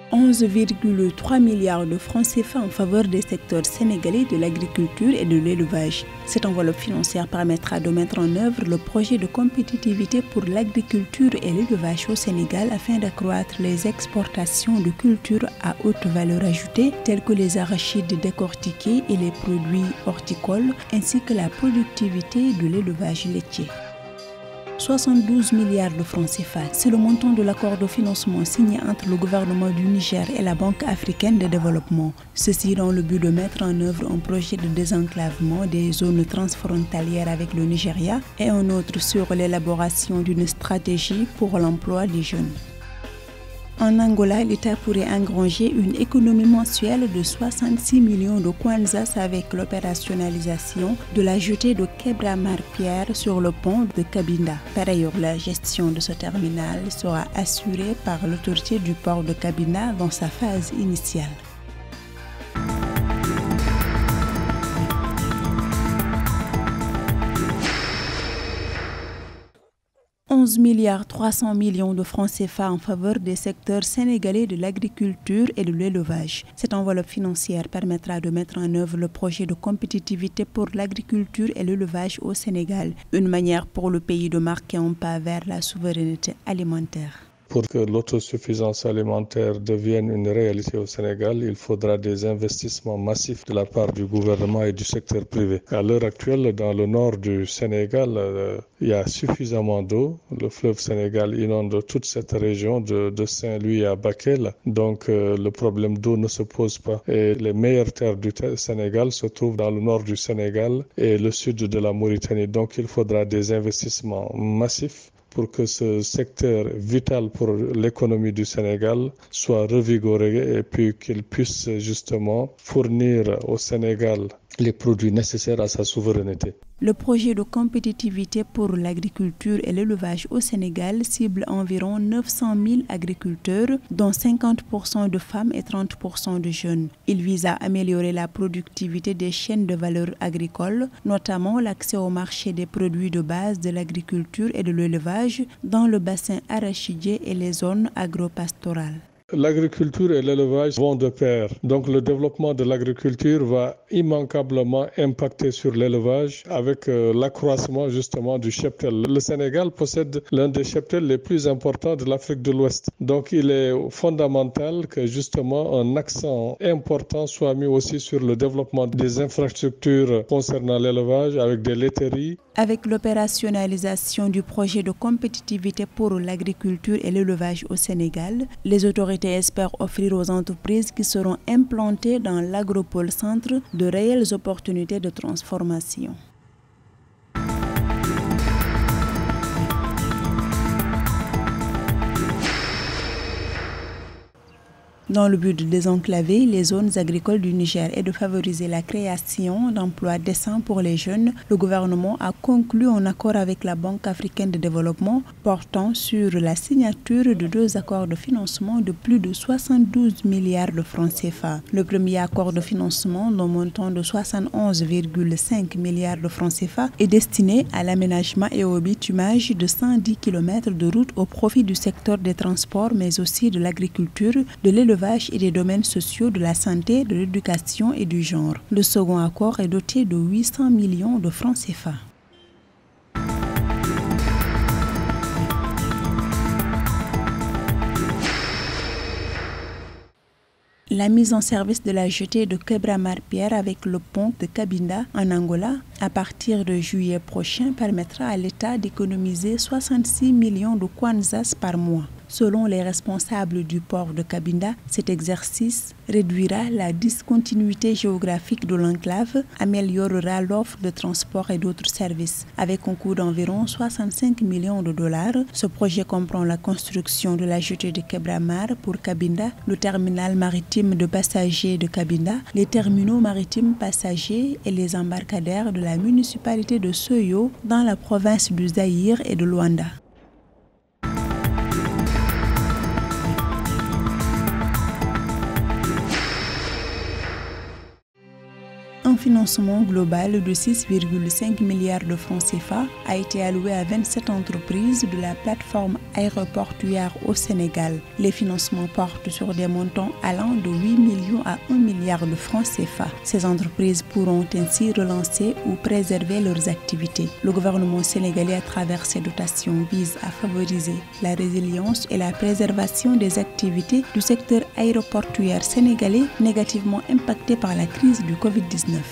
11,3 milliards de francs CFA en faveur des secteurs sénégalais de l'agriculture et de l'élevage. Cette enveloppe financière permettra de mettre en œuvre le projet de compétitivité pour l'agriculture et l'élevage au Sénégal afin d'accroître les exportations de cultures à haute valeur ajoutée telles que les arachides décortiqués et les produits horticoles ainsi que la productivité de l'élevage laitier. 72 milliards de francs CFA, c'est le montant de l'accord de financement signé entre le gouvernement du Niger et la Banque africaine de développement. Ceci dans le but de mettre en œuvre un projet de désenclavement des zones transfrontalières avec le Nigeria et un autre sur l'élaboration d'une stratégie pour l'emploi des jeunes. En Angola, l'État pourrait engranger une économie mensuelle de 66 millions de kwanzas avec l'opérationnalisation de la jetée de Kebra-Marpierre sur le pont de Cabinda. Par ailleurs, la gestion de ce terminal sera assurée par l'autorité du port de Cabinda dans sa phase initiale. 11 milliards 300 millions de francs CFA en faveur des secteurs sénégalais de l'agriculture et de l'élevage. Cette enveloppe financière permettra de mettre en œuvre le projet de compétitivité pour l'agriculture et l'élevage au Sénégal, une manière pour le pays de marquer un pas vers la souveraineté alimentaire. Pour que l'autosuffisance alimentaire devienne une réalité au Sénégal, il faudra des investissements massifs de la part du gouvernement et du secteur privé. À l'heure actuelle, dans le nord du Sénégal, il y a suffisamment d'eau. Le fleuve Sénégal inonde toute cette région de Saint-Louis à Bakel. Donc le problème d'eau ne se pose pas. Et les meilleures terres du Sénégal se trouvent dans le nord du Sénégal et le sud de la Mauritanie. Donc il faudra des investissements massifs pour que ce secteur vital pour l'économie du Sénégal soit revigoré et puis qu'il puisse justement fournir au Sénégal les produits nécessaires à sa souveraineté. Le projet de compétitivité pour l'agriculture et l'élevage au Sénégal cible environ 900 000 agriculteurs, dont 50% de femmes et 30% de jeunes. Il vise à améliorer la productivité des chaînes de valeur agricole, notamment l'accès au marché des produits de base de l'agriculture et de l'élevage dans le bassin arachidier et les zones agropastorales. L'agriculture et l'élevage vont de pair. Donc le développement de l'agriculture va immanquablement impacter sur l'élevage avec l'accroissement justement du cheptel. Le Sénégal possède l'un des cheptels les plus importants de l'Afrique de l'Ouest. Donc il est fondamental que justement un accent important soit mis aussi sur le développement des infrastructures concernant l'élevage avec des laiteries. Avec l'opérationnalisation du projet de compétitivité pour l'agriculture et l'élevage au Sénégal, les autorités espèrent offrir aux entreprises qui seront implantées dans l'agropole centre de réelles opportunités de transformation. Dans le but de désenclaver les zones agricoles du Niger et de favoriser la création d'emplois décents pour les jeunes, le gouvernement a conclu un accord avec la Banque africaine de développement portant sur la signature de 2 accords de financement de plus de 72 milliards de francs CFA. Le premier accord de financement d'un montant de 71,5 milliards de francs CFA est destiné à l'aménagement et au bitumage de 110 km de routes au profit du secteur des transports mais aussi de l'agriculture, de l'élevage et des domaines sociaux, de la santé, de l'éducation et du genre. Le second accord est doté de 800 millions de francs CFA. La mise en service de la jetée de Kebra-Marpierre avec le pont de Cabinda en Angola à partir de juillet prochain permettra à l'État d'économiser 66 millions de kwanzas par mois. Selon les responsables du port de Cabinda, cet exercice réduira la discontinuité géographique de l'enclave, améliorera l'offre de transport et d'autres services. Avec un coût d'environ 65 millions de dollars, ce projet comprend la construction de la jetée de Kebra-Mar pour Cabinda, le terminal maritime de passagers de Cabinda, les terminaux maritimes passagers et les embarcadères de la municipalité de Soyo dans la province du Zaïre et de Luanda. financement global de 6,5 milliards de francs CFA a été alloué à 27 entreprises de la plateforme aéroportuaire au Sénégal. Les financements portent sur des montants allant de 8 millions à 1 milliard de francs CFA. Ces entreprises pourront ainsi relancer ou préserver leurs activités. Le gouvernement sénégalais, à travers ces dotations, vise à favoriser la résilience et la préservation des activités du secteur aéroportuaire sénégalais négativement impacté par la crise du Covid-19.